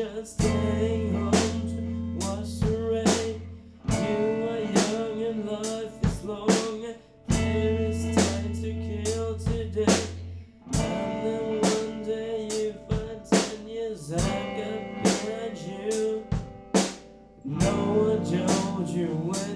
just staying home to watch the rain. You are young and life is long, and there is time to kill today. And then one day you find 10 years I've got behind you. No one told you when.